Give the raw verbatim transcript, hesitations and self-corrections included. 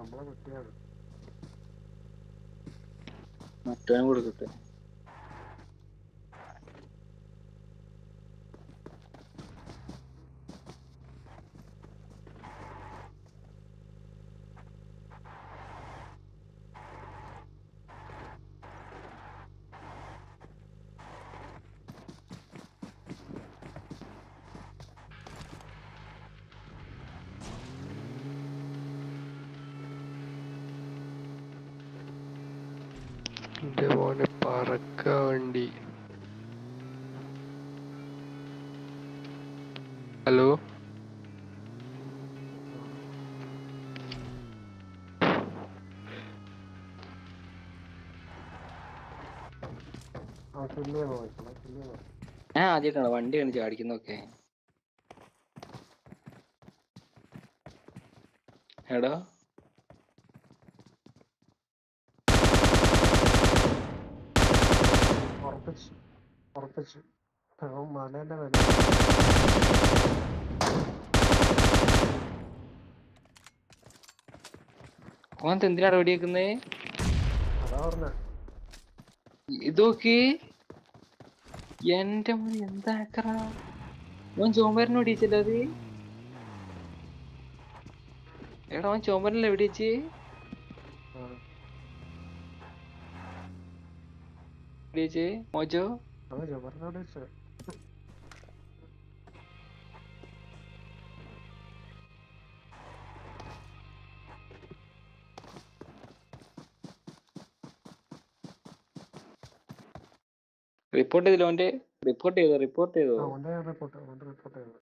നമ്മളെ കുട്ടിയാണ്. മറ്റവൻ കൊടുക്കട്ടെ. എന്റെ മോനെ പറക്ക വണ്ടി. ഹലോ ഞാൻ ആദ്യമായിട്ടാണ് വണ്ടി കണ്ട് ചാടിക്കുന്നൊക്കെ. എടാ ഉറപ്പിച്ചു ഉറപ്പിച്ചു മലേന്റെ വില. ഓൻ എന്തിനാണ് വെടിയേക്കുന്നേ? അതാ പറഞ്ഞ ഇതൊക്കെ എന്റെ മോൻ എന്താ ആക്കറാ. ഓൻ ചോമ്പരനെ വെടിയിച്ചല്ലോ അത്. എടാ ഓൻ ചോമ്പരനല്ലേ വെടിയിച്ച്? വെടിയിച്ച് മോജോ? അത് ജബറിനോട് വെച്ചത്. റിപ്പോർട്ട് ചെയ്തില്ല ഓന്റെ? റിപ്പോർട്ട് ചെയ്തോ? റിപ്പോർട്ട് ചെയ്തോ? അവന്റെ റിപ്പോർട്ട് അവന്റെ റിപ്പോർട്ട് ചെയ്തത്.